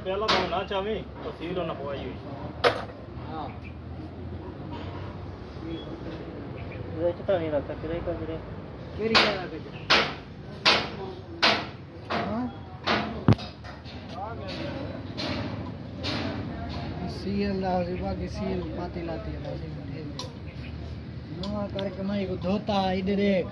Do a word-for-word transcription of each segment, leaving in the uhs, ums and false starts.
पहला तो ना चाहे तो सील ना पवाई हुई हां ये चिता नहीं रखता किरे का किरे केरी क्या रखे हां सील लाजी बाकी सील पाती लाती है लाजी नवा करके मैं को धोता इधर देख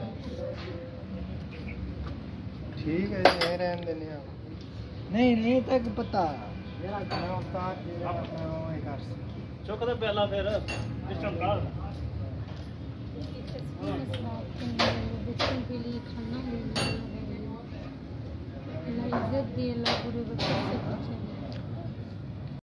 ठीक है ये रहने देने आप नहीं नहीं तक पता मेरा मैं उस्ताद जी मैं वो कर चुक दे पहला फिर सिस्टम का बच्चों के लिए खाना लेना अल्लाह इज्जत दे अल्लाह पूरे बच्चों से